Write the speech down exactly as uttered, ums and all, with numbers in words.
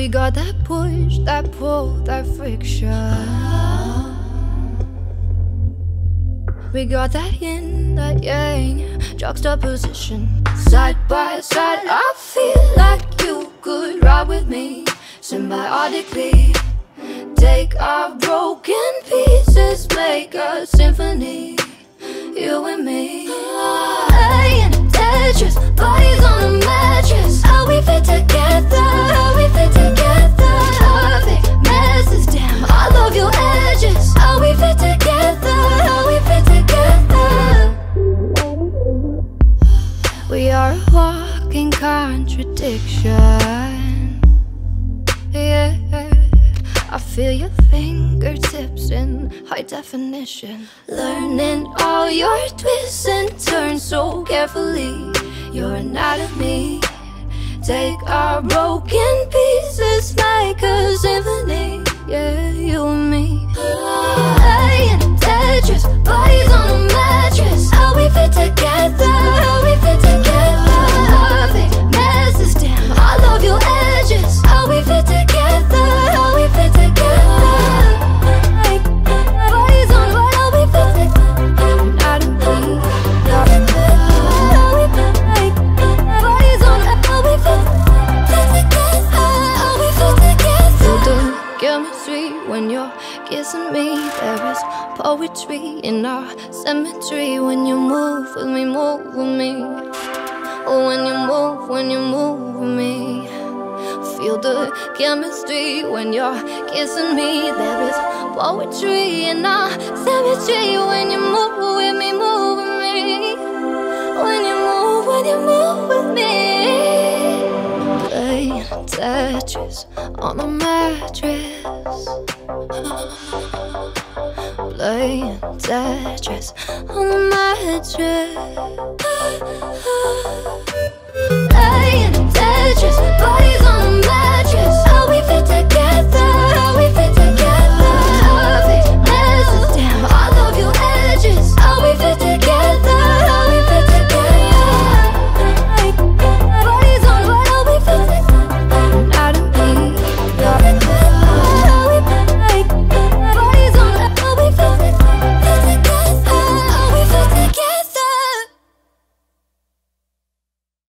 We got that push, that pull, that friction. We got that yin, that yang, juxtaposition. Side by side, I feel like you could ride with me symbiotically. Take our broken pieces, make a symphony, you and me. Playing Tetris, bodies on a mattress. How we fit together, how we fit together. Perfect messes, damn, I love your edges. How we fit together, how we fit together. We are a walking contradiction. Yeah, I feel your fingertips in high definition. Learning all your twists and turns so carefully. Your anatomy. Take our broken pieces, make a symphony. Yeah, you and me. Playing Tetris, bodies on a mattress. How we fit together, how we fit together. Perfect messes, damn, I love your edges. How we fit together, how we fit together. Bodies on a, how we fit together. Anatomy. Bodies on a, how we fit together. How we fit together. Feel the chemistry when you're kissing me. There is poetry in our symmetry. When you move with me, move with me. Oh, when you move, when you move with me. Feel the chemistry when you're kissing me. There is poetry in our symmetry. When you move with me, move with me. When you move, when you move with me. Playing Tetris on a mattress. Playing Tetris on a mattress. Playing Tetris, bodies on a